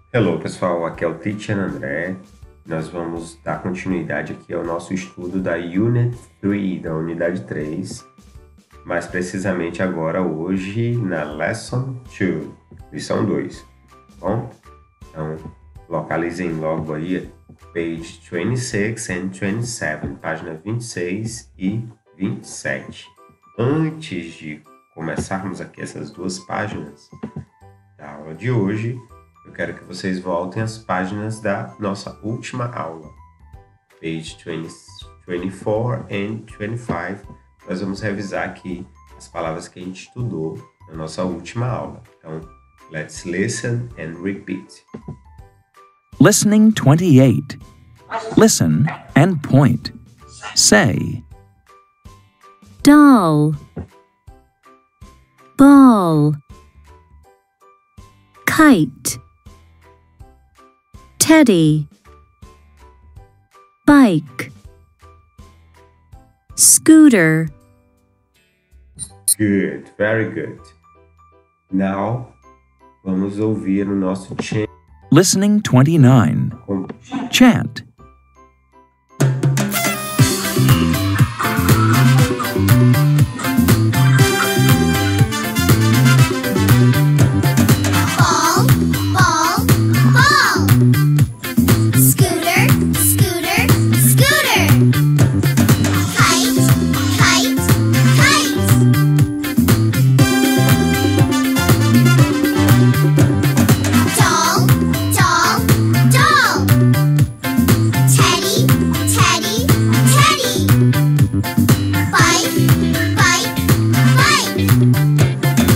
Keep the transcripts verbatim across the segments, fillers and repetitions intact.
Hello, pessoal, aqui é o Teacher André. Nós vamos dar continuidade aqui ao nosso estudo da Unit três, da Unidade três. Mais precisamente agora, hoje, na Lesson dois, lição dois. Bom? Então, localizem logo aí, page vinte e seis and vinte e sete, página vinte e seis e vinte e sete. Antes de começarmos aqui essas duas páginas da aula de hoje, eu quero que vocês voltem às páginas da nossa última aula. Page vinte, vinte e quatro and vinte e cinco. Nós vamos revisar aqui as palavras que a gente estudou na nossa última aula. Então, let's listen and repeat. Listening twenty-eight. Listen and point. Say, doll, ball, kite, teddy, bike, scooter. Good, very good. Now, vamos ouvir o nosso chant. listening twenty-nine. Chant. Ball, ball, ball. Scooter, scooter, scooter. Kite, kite, kite. Doll, doll, doll. Teddy, teddy, teddy. Bike, bike, bike.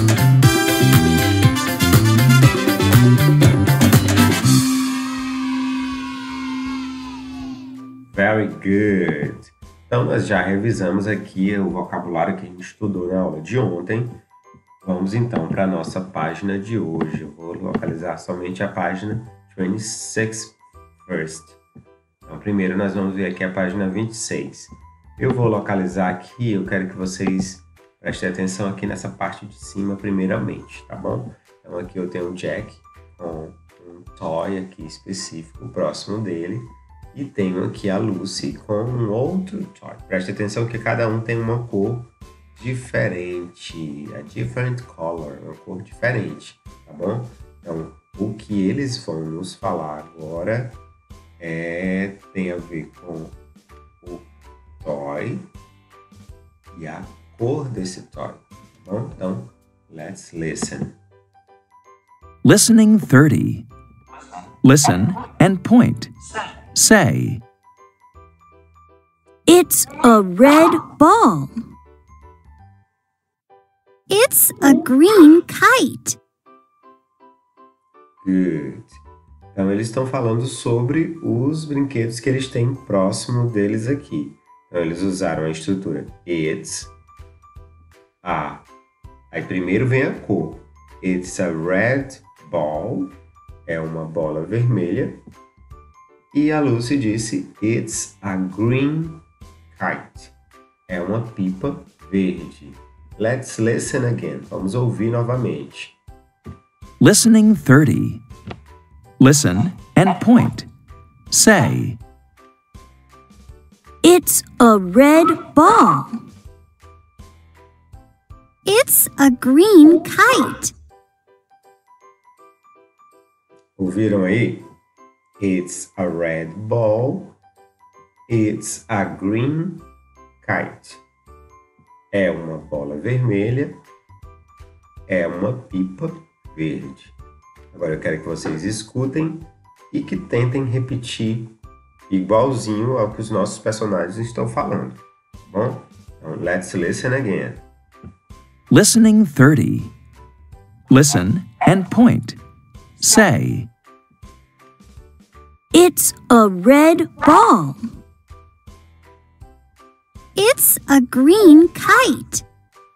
Very good. Então, nós já revisamos aqui o vocabulário que a gente estudou na aula de ontem. Vamos, então, para a nossa página de hoje. Eu vou localizar somente a página vinte e seis first. Então, primeiro nós vamos ver aqui a página vinte e seis. Eu vou localizar aqui, eu quero que vocês prestem atenção aqui nessa parte de cima primeiramente, tá bom? Então, aqui eu tenho um Jack com um toy aqui específico próximo dele. E tenho aqui a Lucy com um outro toy. Preste atenção que cada um tem uma cor diferente. A different color, uma cor diferente, tá bom? Então, o que eles vão nos falar agora é, tem a ver com o toy e a cor desse toy, tá bom? Então, let's listen. Listening thirty. Listen and point. Say, It's a red ball. It's a green kite. Good. Então, eles estão falando sobre os brinquedos que eles têm próximo deles aqui. Então, eles usaram a estrutura it's, a. Aí, primeiro vem a cor. It's a red ball. É uma bola vermelha. E a Lucy disse, it's a green kite. É uma pipa verde. Let's listen again. Vamos ouvir novamente. listening thirty. Listen and point. Say, It's a red ball. It's a green kite. Ouviram aí? It's a red ball. It's a green kite. É uma bola vermelha. É uma pipa verde. Agora eu quero que vocês escutem e que tentem repetir igualzinho ao que os nossos personagens estão falando. Tá bom? Então, let's listen again. listening thirty. Listen and point. Say, It's a red ball. It's a green kite.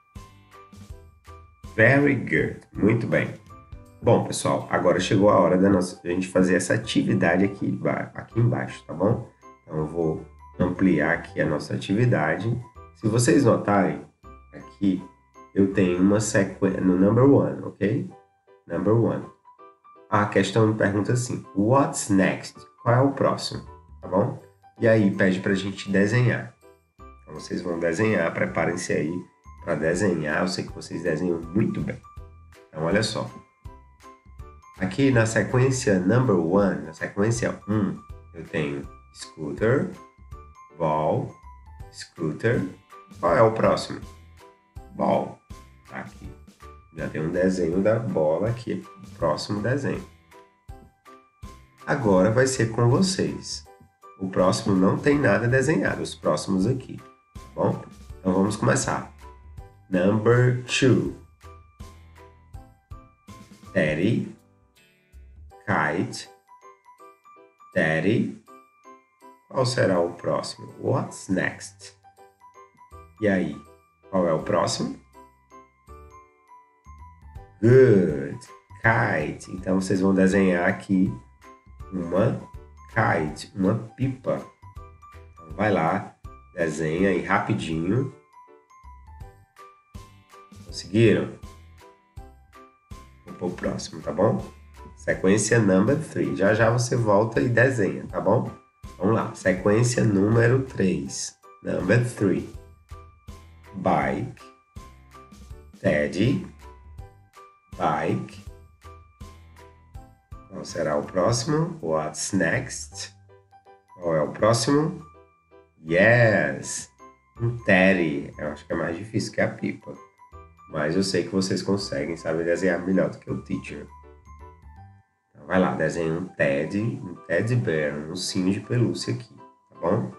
Very good. Muito bem. Bom, pessoal, agora chegou a hora da nossa, da gente fazer essa atividade aqui, aqui embaixo, tá bom? Então, eu vou ampliar aqui a nossa atividade. Se vocês notarem, aqui eu tenho uma sequência no number one, ok? Number one. a questão me pergunta assim, what's next? Qual é o próximo? Tá bom? E aí pede pra gente desenhar. Então vocês vão desenhar, preparem-se aí para desenhar. Eu sei que vocês desenham muito bem. Então olha só. Aqui na sequência number one, na sequência um, eu tenho scooter, ball, scooter. Qual é o próximo? Ball. Tá aqui. Já tem um desenho da bola aqui, próximo desenho. Agora vai ser com vocês. O próximo não tem nada desenhado, os próximos aqui, tá bom? Então vamos começar. Number two. Teddy, kite, Teddy. Qual será o próximo? What's next? E aí, qual é o próximo? Good. Kite. Então, vocês vão desenhar aqui uma kite, uma pipa. Então, vai lá, desenha aí rapidinho. Conseguiram? Vou pro próximo, tá bom? Sequência number three. Já já você volta e desenha, tá bom? Vamos lá. Sequência número três. Number three. Bike. Teddy. Bike. Qual será o próximo? What's next? Qual é o próximo? Yes! Um Teddy. Eu acho que é mais difícil que a pipa. Mas eu sei que vocês conseguem, sabem desenhar melhor do que o teacher. Então vai lá, desenha um Teddy, um Teddy Bear, um ursinho de pelúcia aqui, tá bom?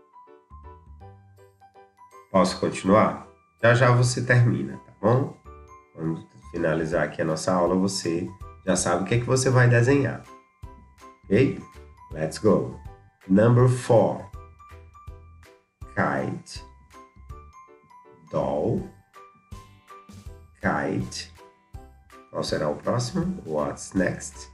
Posso continuar? Já já você termina, tá bom? Quando finalizar aqui a nossa aula, você já sabe o que é que você vai desenhar. Ok? Let's go. Number four. Kite. Doll. Kite. Qual será o próximo? What's next?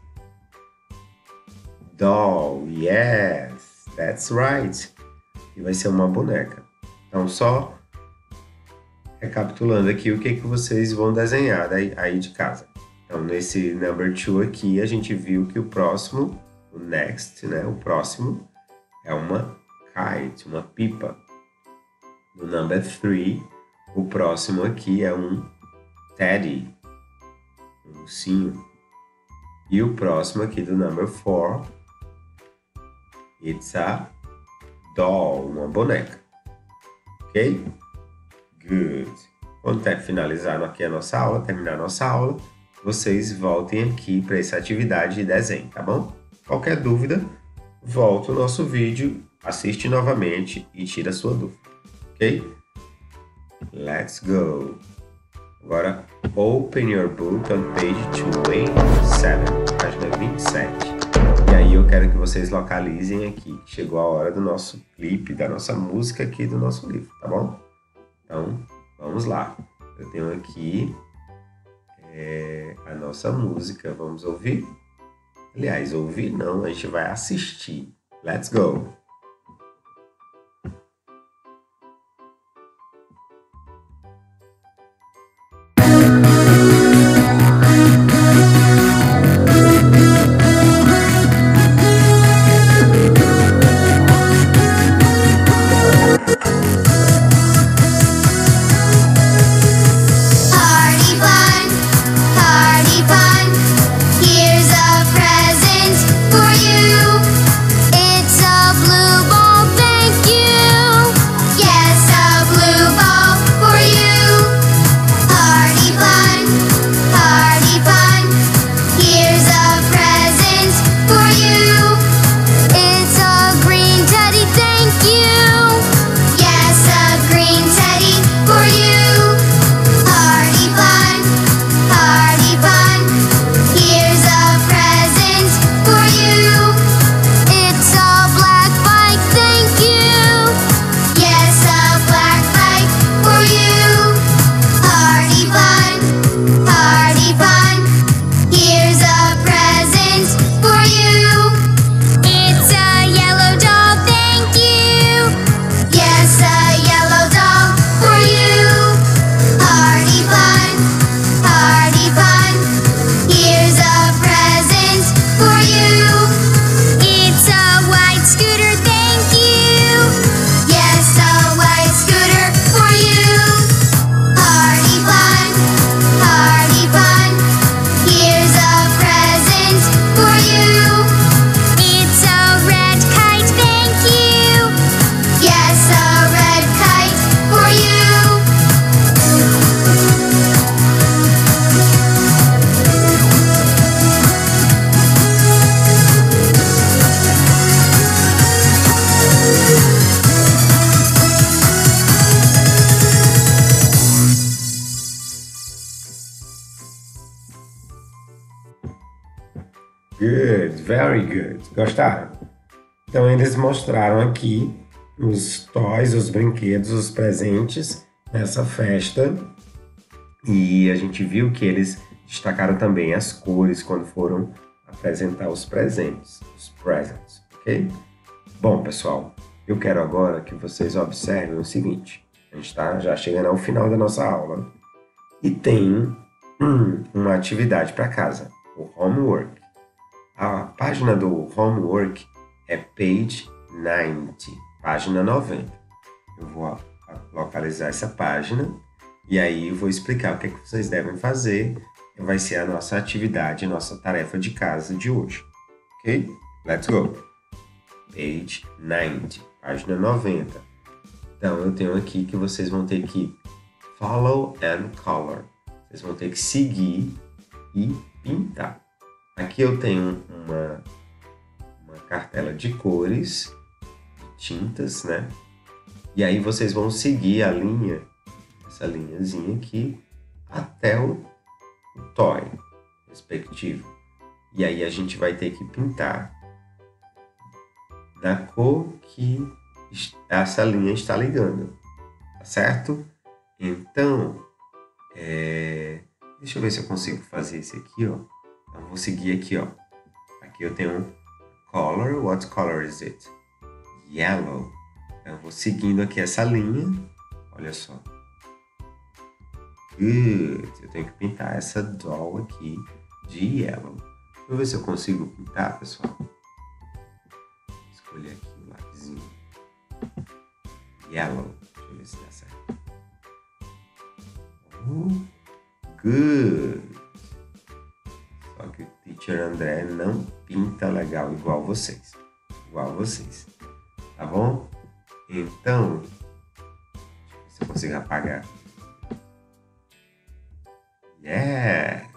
Doll. Yes, that's right. E vai ser uma boneca. Então, só recapitulando aqui o que, que vocês vão desenhar daí, aí de casa. Então, nesse number two aqui, a gente viu que o próximo, o next, né? O próximo é uma kite, uma pipa. No number three, o próximo aqui é um Teddy, um ursinho. E o próximo aqui do number four, it's a doll, uma boneca. Ok? Good. Quando finalizar aqui a nossa aula, terminar a nossa aula, vocês voltem aqui para essa atividade de desenho, tá bom? Qualquer dúvida, volta o nosso vídeo, assiste novamente e tira a sua dúvida. Ok? Let's go! Agora, open your book on page twenty-seven, página vinte e sete. E aí eu quero que vocês localizem aqui. Chegou a hora do nosso clipe, da nossa música aqui do nosso livro, tá bom? Então, vamos lá. Eu tenho aqui é, a nossa música. Vamos ouvir? Aliás, ouvir não, a gente vai assistir. Let's go! Good, very good. Gostaram? Então eles mostraram aqui os toys, os brinquedos, os presentes nessa festa. E a gente viu que eles destacaram também as cores quando foram apresentar os presentes, os presents, ok? Bom, pessoal, eu quero agora que vocês observem o seguinte. A gente está já chegando ao final da nossa aula e tem hum, uma atividade para casa, o homework. A página do homework é page noventa, página noventa. Eu vou localizar essa página e aí eu vou explicar o que é que vocês devem fazer. Vai ser a nossa atividade, a nossa tarefa de casa de hoje. Ok? Let's go! Page noventa, página noventa. Então, eu tenho aqui que vocês vão ter que follow and color. Vocês vão ter que seguir e pintar. Aqui eu tenho uma, uma cartela de cores, de tintas, né? E aí vocês vão seguir a linha, essa linhazinha aqui, até o, o toy respectivo. E aí a gente vai ter que pintar na cor que essa linha está ligando, tá certo? Então, é... deixa eu ver se eu consigo fazer isso aqui, ó. Então, vou seguir aqui, ó. Aqui eu tenho color. What color is it? Yellow. Então, eu vou seguindo aqui essa linha. Olha só. Good. Eu tenho que pintar essa doll aqui de yellow. Deixa eu ver se eu consigo pintar, pessoal. Vou escolher aqui o lapisinho. Yellow. Deixa eu ver se dá certo. Oh, good. Só que o Teacher André não pinta legal igual vocês. Igual vocês. Tá bom? Então, deixa eu ver se eu consigo apagar. Yes!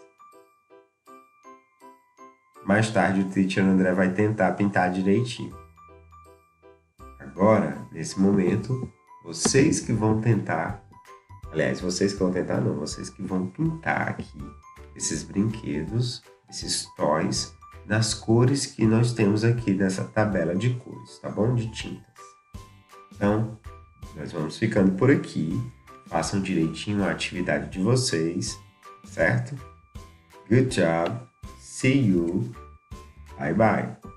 Mais tarde o Teacher André vai tentar pintar direitinho. Agora, nesse momento, vocês que vão tentar... Aliás, vocês que vão tentar não, vocês que vão pintar aqui esses brinquedos, esses toys, nas cores que nós temos aqui nessa tabela de cores, tá bom? De tintas. Então, nós vamos ficando por aqui. Façam direitinho a atividade de vocês, certo? Good job. See you. Bye bye.